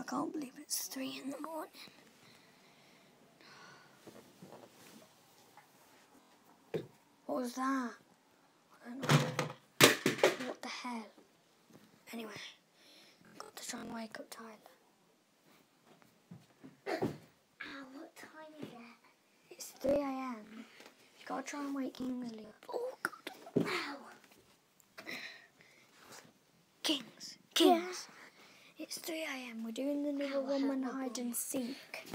can't believe it's 3 in the morning. What was that? I don't know. What the hell? Anyway, I've got to try and wake up Tyler. Ow, what time is it? It's 3 AM. You've got to try and wake Kingsley up. Oh, God. Ow. Kings. Yeah. It's 3 AM. We're doing the Little Woman hide and seek.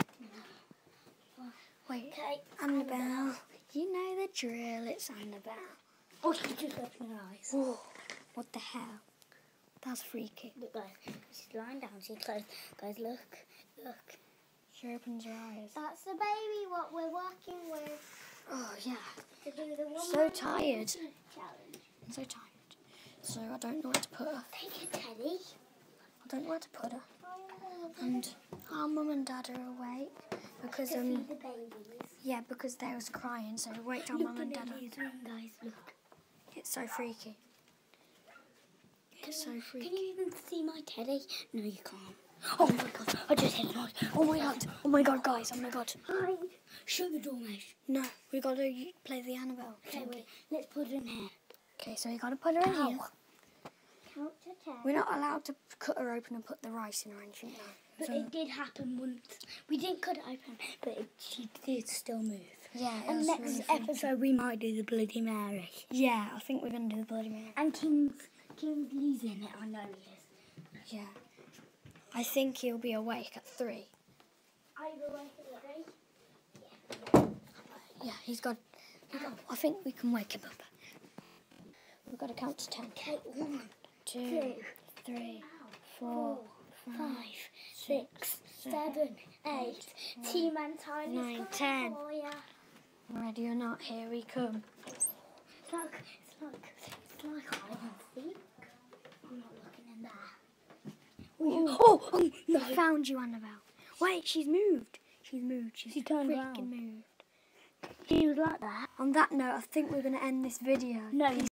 Wait, Okay, Annabelle. You know the drill. It's Annabelle. Oh, she just opened her eyes. Whoa. What the hell? That's freaky. Look, guys, she's lying down. She's closed. Guys, look. She opens her eyes. That's the baby what we're working with. Oh, yeah. To do the woman So tired. challenge. I'm so tired. So I don't know where to put her. Take it, Teddy. I don't know where to put her. And our mum and dad are awake because To feed the babies. yeah, because they was crying. So we waked our Look mum and dad in up. his room, guys. Look. It's so freaky. It's so freaky. Can you even see my Teddy? No, you can't. Oh my God! I just hit him. Oh my God! Oh my God, guys! Oh my God! Hi. Shut the door, mate. No, we got to play the Annabelle. Okay, wait. Let's put her in here. Okay, so you got to put her in here. Count to 10. We're not allowed to cut her open and put the rice in or anything now. But So- it did happen once. We didn't cut it open, but she did still move. Yeah. it And was next really funny. episode we might do the Bloody Mary. Yeah, I think we're gonna do the Bloody Mary. And Kingsley's in it. I know he is. Yeah. I think he'll be awake at 3. Are you awake at 3? Yeah, he's got. I think we can wake him up. We've got to count to 10. Okay, 1, 2, 3, 4, 5, 6, 7, 8. Team and Tiny. 9, 10. Oh, yeah. Ready or not, here we come. It's like hide and seek. I'm not looking in there. Oh, no. I found you, Annabelle. Wait, she's moved. She's moved. She's She turned freaking round. moved. She was like that. On that note, I think we're going to end this video. No,